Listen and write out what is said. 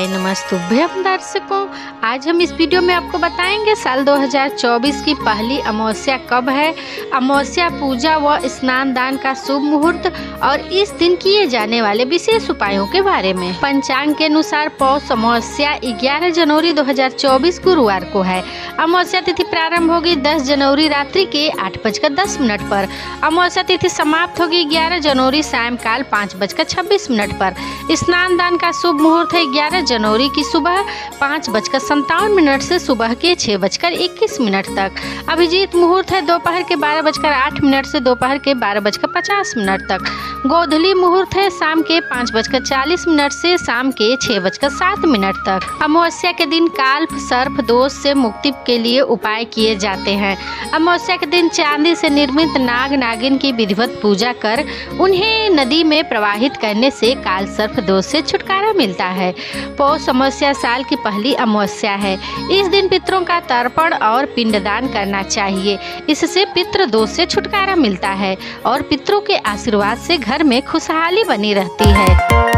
हाय नमस्तुभ्यम दर्शकों, आज हम इस वीडियो में आपको बताएंगे साल 2024 की पहली अमावस्या कब है, अमावस्या पूजा व स्नान दान का शुभ मुहूर्त और इस दिन किए जाने वाले विशेष उपायों के बारे में। पंचांग के अनुसार पौष अमावस्या 11 जनवरी 2024 गुरुवार को है। अमावस्या तिथि प्रारंभ होगी 10 जनवरी रात्रि के 8:10 पर। अमावस्या तिथि समाप्त होगी 11 जनवरी सायंकाल 5:26 पर। स्नान दान का शुभ मुहूर्त है 11 जनवरी की सुबह 5:57 से सुबह के 6:21 तक। अभिजीत मुहूर्त है दोपहर के 12:08 से दोपहर के 12:50 तक। गोधूली मुहूर्त है शाम के 5:40 से शाम के 6:07 तक। अमावस्या के दिन काल्प सर्प दोष से मुक्ति के लिए उपाय किए जाते हैं। अमावस्या के दिन चांदी से निर्मित नाग नागिन की विधिवत पूजा कर उन्हें नदी में प्रवाहित करने से काल सर्प दोष से छुटकारा मिलता है। पौष अमावस्या साल की पहली अमावस्या है। इस दिन पितरों का तर्पण और पिंडदान करना चाहिए। इससे पितृ दोष से छुटकारा मिलता है और पितरों के आशीर्वाद से घर में खुशहाली बनी रहती है।